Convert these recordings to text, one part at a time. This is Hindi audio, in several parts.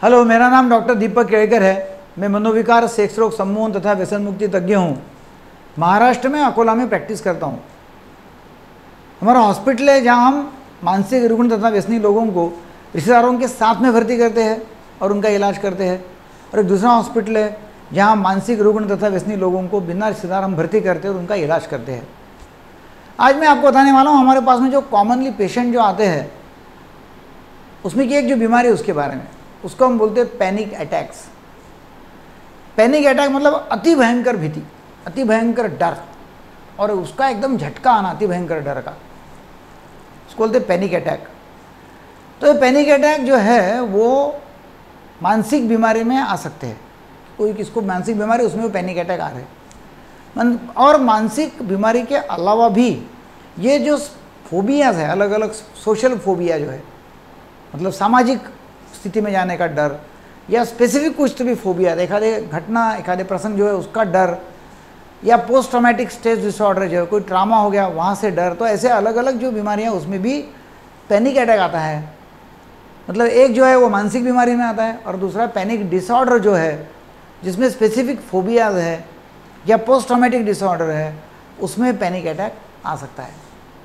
हेलो, मेरा नाम डॉक्टर दीपक केड़कर है। मैं मनोविकार, सेक्स रोग, सम्मोहन तथा व्यसन मुक्ति तज्ञ हूँ। महाराष्ट्र में अकोला में प्रैक्टिस करता हूँ। हमारा हॉस्पिटल है जहाँ हम मानसिक रुग्ण तथा व्यसनी लोगों को रिश्तेदारों के साथ में भर्ती करते हैं और उनका इलाज करते हैं। और एक दूसरा हॉस्पिटल है जहाँ मानसिक रुग्ण तथा व्यसनी लोगों को बिना रिश्तेदार हम भर्ती करते हैं और उनका इलाज करते हैं। आज मैं आपको बताने वाला हूँ हमारे पास में जो कॉमनली पेशेंट जो आते हैं उसमें की एक जो बीमारी है उसके बारे में। उसको हम बोलते हैं पैनिक अटैक्स। पैनिक अटैक मतलब अति भयंकर भीति, अति भयंकर डर और उसका एकदम झटका आना, अति भयंकर डर का, उसको बोलते हैं पैनिक अटैक। तो ये पैनिक अटैक जो है वो मानसिक बीमारी में आ सकते हैं। कोई किसको मानसिक बीमारी उसमें वो पैनिक अटैक आ रहे हैं। और मानसिक बीमारी के अलावा भी ये जो फोबियाज है, अलग अलग सोशल फोबिया जो है, मतलब सामाजिक स्थिति में जाने का डर या स्पेसिफिक कुछ तो भी फोबिया, एखादे घटना एखादे प्रसंग जो है उसका डर, या पोस्ट ट्रॉमेटिक स्ट्रेस डिसऑर्डर जो है, कोई ट्रामा हो गया वहाँ से डर। तो ऐसे अलग अलग जो बीमारियाँ उसमें भी पैनिक अटैक आता है। मतलब एक जो है वो मानसिक बीमारी में आता है और दूसरा पैनिक डिसऑर्डर जो है जिसमें स्पेसिफिक फोबियाज है या पोस्ट ट्रॉमेटिक डिसऑर्डर है, उसमें पैनिक अटैक आ सकता है।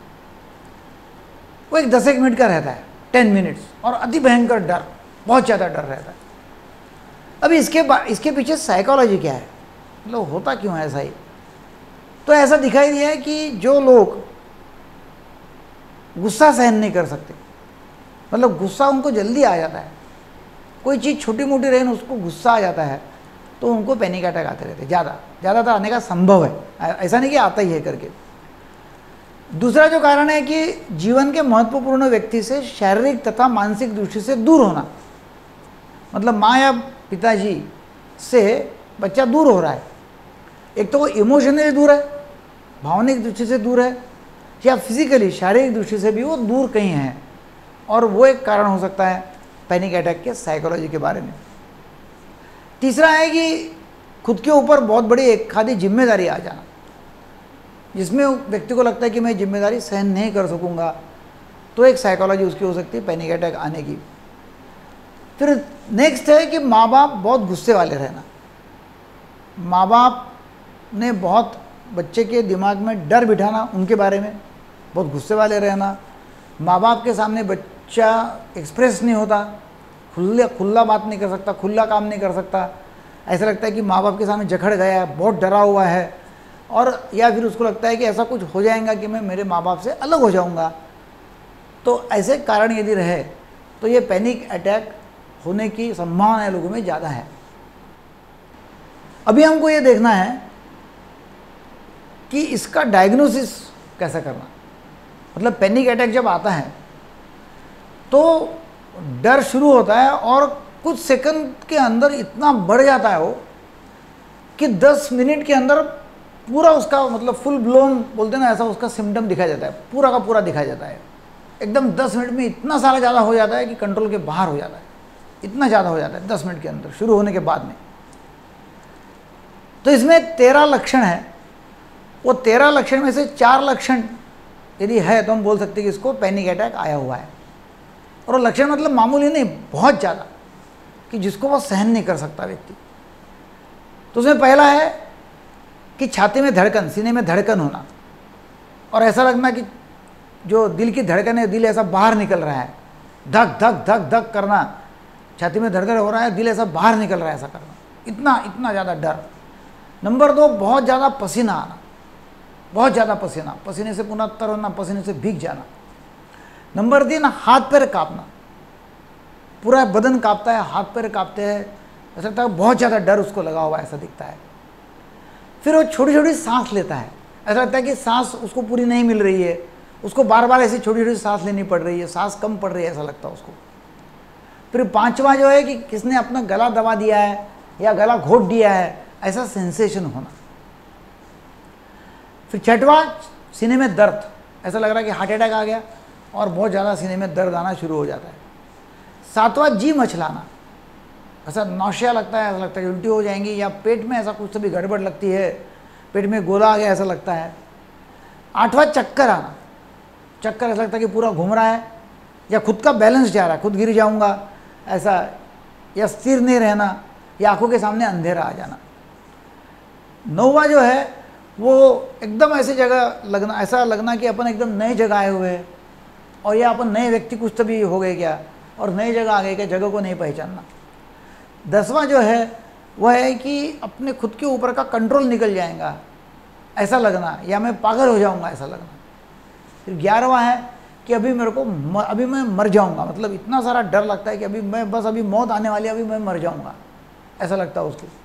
वो एक 10 मिनट का रहता है, 10 मिनट्स, और अति भयंकर डर, बहुत ज़्यादा डर रहता है। अभी इसके पीछे साइकोलॉजी क्या है, मतलब होता क्यों है ऐसा ही। तो ऐसा दिखाई दिया है कि जो लोग गुस्सा सहन नहीं कर सकते, मतलब गुस्सा उनको जल्दी आ जाता है, कोई चीज़ छोटी मोटी रहे ना उसको गुस्सा आ जाता है, तो उनको पैनिक अटैक आते रहते हैं। ज़्यादातर आने का संभव है, ऐसा नहीं कि आता ही है करके। दूसरा जो कारण है कि जीवन के महत्वपूर्ण व्यक्ति से शारीरिक तथा मानसिक दृष्टि से दूर होना, मतलब माँ या पिताजी से बच्चा दूर हो रहा है। एक तो वो इमोशनली दूर है, भावनिक दृष्टि से दूर है, या फिजिकली शारीरिक दृष्टि से भी वो दूर कहीं है, और वो एक कारण हो सकता है पैनिक अटैक के साइकोलॉजी के बारे में। तीसरा है कि खुद के ऊपर बहुत बड़ी एक आधी जिम्मेदारी आ जाना, जिसमें व्यक्ति को लगता है कि मैं जिम्मेदारी सहन नहीं कर सकूंगा, तो एक साइकोलॉजी उसकी हो सकती है पैनिक अटैक आने की। फिर नेक्स्ट है कि माँ बाप बहुत गुस्से वाले रहना। माँ बाप ने बहुत बच्चे के दिमाग में डर बिठाना, उनके बारे में बहुत गुस्से वाले रहना। माँ बाप के सामने बच्चा एक्सप्रेस नहीं होता, खुला बात नहीं कर सकता, खुला काम नहीं कर सकता। ऐसा लगता है कि माँ बाप के सामने जकड़ गया है, बहुत डरा हुआ है, और या फिर उसको लगता है कि ऐसा कुछ हो जाएगा कि मैं मेरे माँ बाप से अलग हो जाऊँगा। तो ऐसे कारण यदि रहे तो ये पैनिक अटैक होने की संभावना लोगों में ज़्यादा है। अभी हमको ये देखना है कि इसका डायग्नोसिस कैसे करना। मतलब पैनिक अटैक जब आता है तो डर शुरू होता है और कुछ सेकंड के अंदर इतना बढ़ जाता है वो कि 10 मिनट के अंदर पूरा उसका मतलब फुल ब्लोन बोलते हैं ना, ऐसा उसका सिम्टम दिखाई जाता है, पूरा का पूरा दिखाई जाता है। एकदम 10 मिनट में इतना सारा ज़्यादा हो जाता है कि कंट्रोल के बाहर हो जाता है, इतना ज़्यादा हो जाता है 10 मिनट के अंदर शुरू होने के बाद में। तो इसमें 13 लक्षण है। वो 13 लक्षण में से 4 लक्षण यदि है तो हम बोल सकते हैं कि इसको पैनिक अटैक आया हुआ है। और वो लक्षण मतलब मामूली नहीं, बहुत ज़्यादा, कि जिसको वो सहन नहीं कर सकता व्यक्ति। तो उसमें पहला है कि छाती में धड़कन, सीने में धड़कन होना, और ऐसा लगना कि जो दिल की धड़कन है, दिल ऐसा बाहर निकल रहा है, धक धक धक धक करना, छाती में धड़कन हो रहा है, दिल ऐसा बाहर निकल रहा है, ऐसा करना, इतना ज़्यादा डर। नंबर 2, बहुत ज़्यादा पसीना आना, बहुत ज़्यादा पसीना, पसीने से पुनः तर होना, पसीने से भीग जाना। नंबर 3, हाथ पैर कांपना, पूरा बदन कांपता है, हाथ पैर कांपते हैं, ऐसा लगता है बहुत ज़्यादा डर उसको लगा हुआ ऐसा दिखता है। फिर वो छोटी छोटी सांस लेता है, ऐसा लगता है कि सांस उसको पूरी नहीं मिल रही है, उसको बार बार ऐसी छोटी छोटी सांस लेनी पड़ रही है, सांस कम पड़ रही है, ऐसा लगता है उसको। फिर 5वां जो है कि किसने अपना गला दबा दिया है या गला घोट दिया है, ऐसा सेंसेशन होना। फिर 6वां, सीने में दर्द, ऐसा लग रहा है कि हार्ट अटैक आ गया और बहुत ज़्यादा सीने में दर्द आना शुरू हो जाता है। 7वां, जी मचलाना, ऐसा नौशिया लगता है, ऐसा लगता है कि उल्टी हो जाएंगी, या पेट में ऐसा कुछ तो भी गड़बड़ लगती है, पेट में गोला आ गया ऐसा लगता है। 8वां, चक्कर आना, चक्कर ऐसा लगता है कि पूरा घूम रहा है या खुद का बैलेंस जा रहा है, खुद गिर जाऊंगा ऐसा, या स्थिर नहीं रहना या आंखों के सामने अंधेरा आ जाना। 9वां जो है वो एकदम ऐसी जगह लगना, ऐसा लगना कि अपन एकदम नई जगह आए हुए हैं और या अपन नए व्यक्ति कुछ तभी हो गए क्या और नई जगह आ गए क्या, जगह को नहीं पहचानना। 10वां जो है वह है कि अपने खुद के ऊपर का कंट्रोल निकल जाएगा ऐसा लगना, या मैं पागल हो जाऊंगा ऐसा लगना। फिर 11वां है कि अभी मैं मर जाऊंगा, मतलब इतना सारा डर लगता है कि अभी मौत आने वाली है, अभी मैं मर जाऊंगा ऐसा लगता है उसको।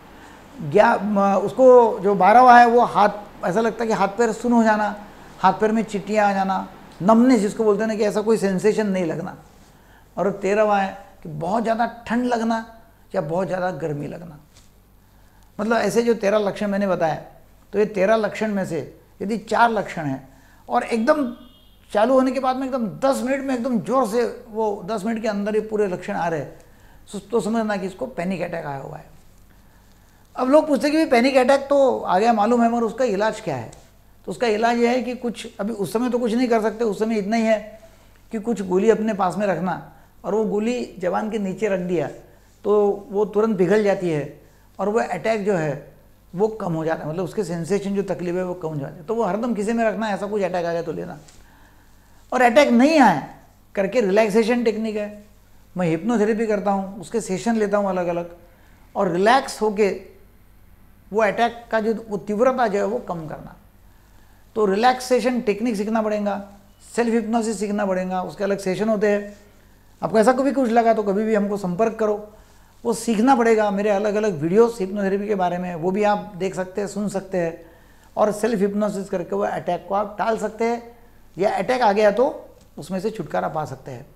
उसको जो 12वां है वो हाथ, ऐसा लगता है कि हाथ पैर सुन्न हो जाना, हाथ पैर में चिट्टियाँ आ जाना, नमनेस जिसको बोलते हैं ना कि ऐसा कोई सेंसेशन नहीं लगना। और 13वां है कि बहुत ज़्यादा ठंड लगना या बहुत ज़्यादा गर्मी लगना। मतलब ऐसे जो 13 लक्षण मैंने बताया, तो ये 13 लक्षण में से यदि 4 लक्षण हैं और एकदम चालू होने के बाद में एकदम 10 मिनट में एकदम जोर से वो 10 मिनट के अंदर ही पूरे लक्षण आ रहे हैं, तो समझना कि इसको पैनिक अटैक आया हुआ है। अब लोग पूछते हैं कि पैनिक अटैक तो आ गया मालूम है, मगर उसका इलाज क्या है? तो उसका इलाज ये है कि कुछ अभी उस समय तो कुछ नहीं कर सकते, उस समय इतना ही है कि कुछ गोली अपने पास में रखना और वो गोली जबान के नीचे रख दिया तो वो तुरंत पिघल जाती है और वो अटैक जो है वो कम हो जाता है, मतलब उसके सेंसेशन जो तकलीफ है वो कम हो जाती है। तो वो हरदम किसी में रखना है, ऐसा कुछ अटैक आ गया तो लेना। और अटैक नहीं आए करके रिलैक्सेशन टेक्निक है, मैं हिप्नोथेरेपी करता हूँ, उसके सेशन लेता हूँ अलग अलग, और रिलैक्स होके वो अटैक का जो वो तीव्रता जो है वो कम करना। तो रिलैक्सेशन टेक्निक सीखना पड़ेगा, सेल्फ हिप्नोसिस सीखना पड़ेगा, उसके अलग सेशन होते हैं। आपको ऐसा कभी कुछ लगा तो कभी भी हमको संपर्क करो, वो सीखना पड़ेगा। मेरे अलग अलग वीडियोस हिप्नोथेरेपी के बारे में वो भी आप देख सकते हैं, सुन सकते हैं, और सेल्फ हिप्नोसिस करके वो अटैक को आप टाल सकते हैं, या अटैक आ गया तो उसमें से छुटकारा पा सकते हैं।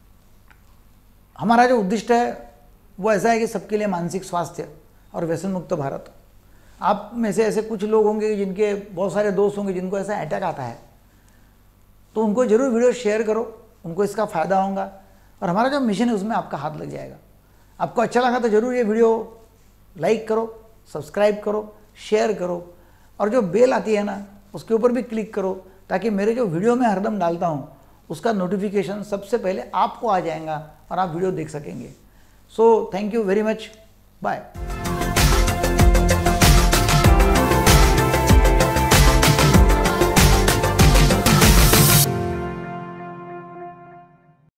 हमारा जो उद्देश्य है वो ऐसा है कि सबके लिए मानसिक स्वास्थ्य और व्यसन मुक्त भारत। आप में से ऐसे कुछ लोग होंगे जिनके बहुत सारे दोस्त होंगे जिनको ऐसा अटैक आता है, तो उनको जरूर वीडियो शेयर करो, उनको इसका फ़ायदा होगा और हमारा जो मिशन है उसमें आपका हाथ लग जाएगा। आपको अच्छा लगा तो ज़रूर ये वीडियो लाइक करो, सब्सक्राइब करो, शेयर करो, और जो बेल आती है ना उसके ऊपर भी क्लिक करो, ताकि मेरे जो वीडियो में हरदम डालता हूँ उसका नोटिफिकेशन सबसे पहले आपको आ जाएगा और आप वीडियो देख सकेंगे। So thank you very much, bye.